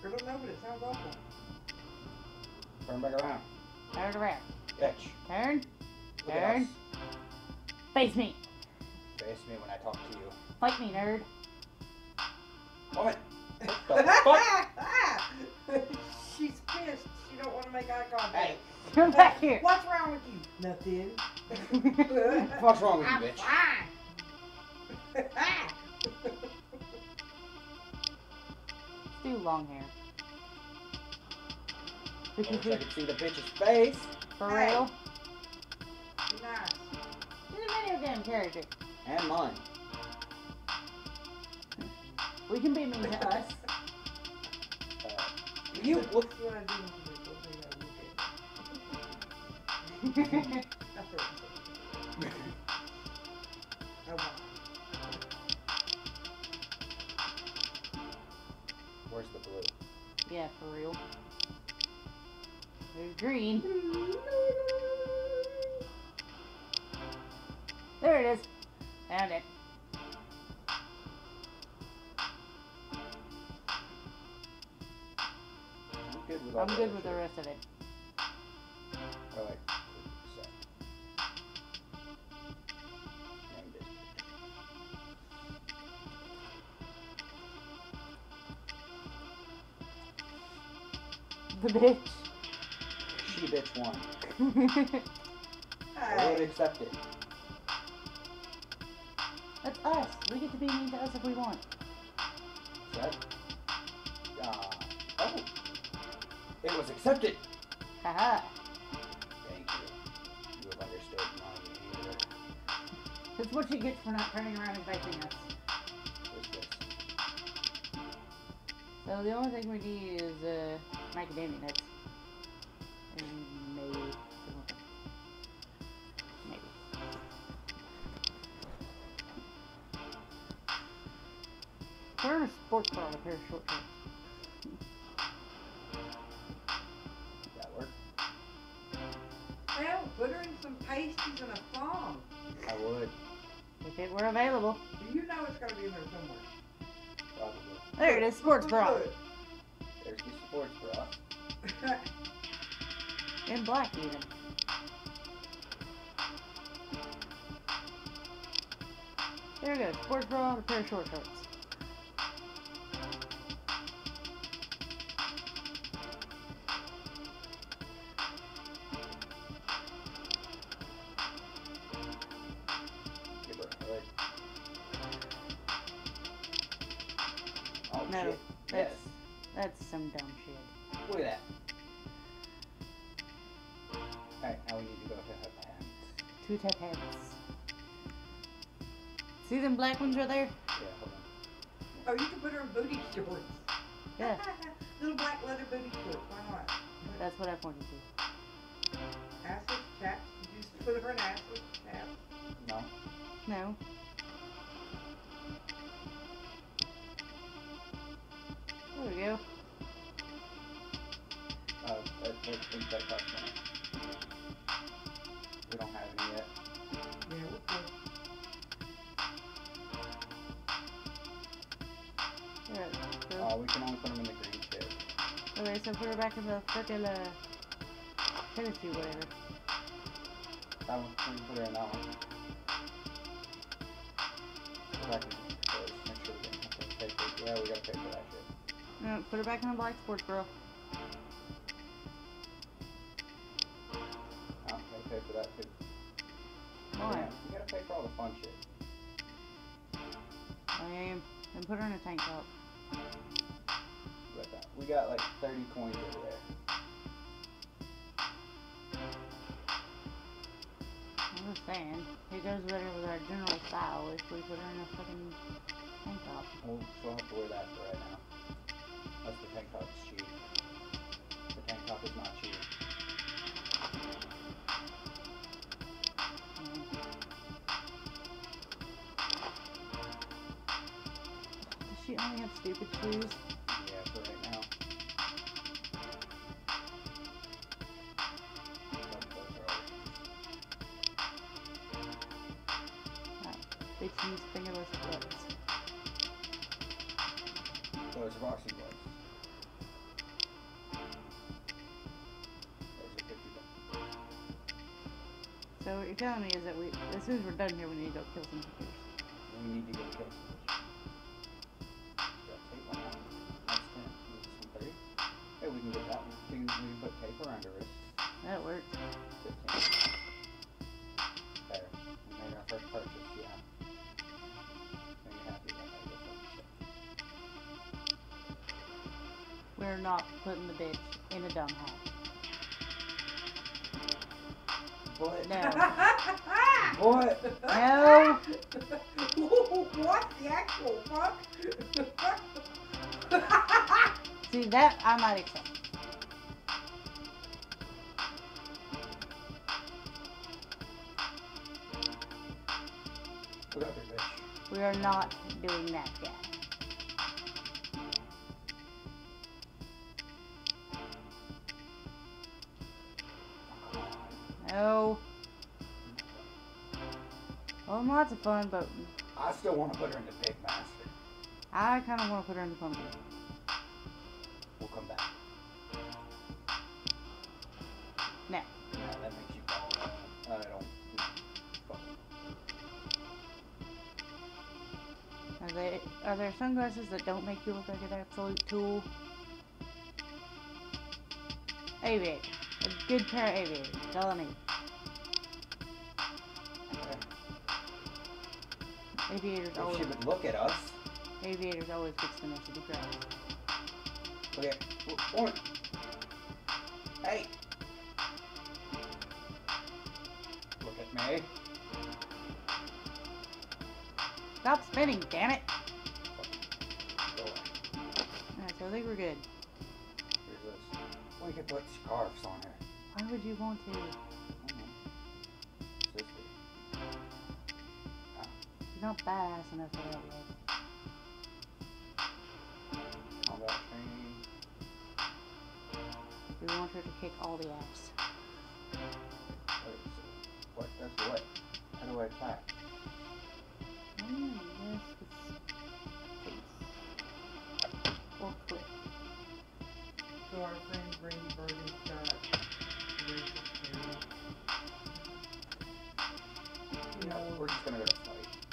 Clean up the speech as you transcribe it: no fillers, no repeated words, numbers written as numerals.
I don't know, but it sounds awful. Turn back around. Turn around. Bitch. Turn. Look at Turn. us. Face me. Face me when I talk to you. Fight me, nerd. What? What the fuck? She's pissed. She don't want to make eye contact. Hey. Come back here. What's wrong with you? Nothing. What's wrong with you, I'm bitch? fine. Let's do long hair. I wish I could see the bitch's face. For Hey. real? Be nice. She's a video game character. And mine. We can be mean to us. You That's look. what I do when you look at me. That's what I'm saying. Oh, wow. Where's the blue? Yeah, for real. There's green. There it is. Found it. I'm good with all I'm the good other with the shit. rest of it. I like set. Name this. The bitch. She bitch won. I Hey. would accept it. That's us. We get to be mean to us if we want. Set. Oh. It was accepted. Haha. Thank you. You have understood my behavior. That's what she gets for not turning around and facing us. What's this? So the only thing we need is macadamia nuts. And maybe. Maybe. We're in a sports bra with a pair of short shorts. Did that work? Well, put her in some pasties and a thong. I would. If it were available. You know it's got to be in there somewhere. Probably. There it is, sports bra. Look. There's the sports bra. In black even. There we go, sports bra and a pair of short shorts. Give her a hood. Oh, No, shit. that's some dumb shit. Look at that. Alright, now we need to go to her pants. Two tap hands. See them black ones right there? Yeah, hold on. Oh, you can put her in booty shorts. Yeah, Little black leather booty shorts. Why not? that's what I pointed to. Assless chaps. Did you just put her in assless chaps? No. No. There we go. I think that costs money. We don't have any yet. Yeah, we'll put. There we go. We can only put them in the green shit. Okay, so put her back in the frickin' tennis shoe, whatever. That one, we can put her in that one. Go back and make sure we get pay for. Yeah, we gotta pay for that shit. No, put her back in the black sports bra. Oh, gotta pay for that too. Why? Yeah, you gotta pay for all the fun shit. And put her in a tank top. Right that. We got like 30 coins over there. I'm just saying, it goes better with our general style if we put her in a fucking tank top. We'll have to wear that for right now. Unless the tank top is cheap. The tank top is not cheap. Does she only have stupid shoes? Yeah, for right now. Bitch needs fingerless gloves. Those are boxing gloves. So what you're telling me is that as soon as we're done here, we need to go kill some chickens. We need to go kill some fish. Got tape on that. That's 10. This is some 3. Hey, we can get that one. We can put tape around her wrist. That works. 15. There. We made our first purchase, yeah. Are you happy about that? Go fucking shit. We're not putting the bitch in a dumb hat. What? No. What? No. What the actual fuck? See, that I might accept. Look up your bitch. We are not doing that yet. No. Well, lots of fun, but I still want to put her in the pig master. I kind of want to put her in the pumpkin. We'll come back. No. Yeah, that makes you fall. I don't. Fuck. Are there sunglasses that don't make you look like an absolute tool? Aviator. A good pair of aviators. That's all I need. Aviators If always. she would look at us. Aviators always gets the most of the crowd. Look at. One. Hey. Look at me. Stop spinning, damn it! Go away. Alright, so I think we're good. Here's this. We could put scarves on her. Why would you want to? I don't know. Sister. You're not badass enough for that yet. Combat training. We want her to kick all the ass. What? That's what? How do I attack? Yes, it's face. Or click. So our friend Brady Birdie's got racist hair. No, we're just gonna go to fight.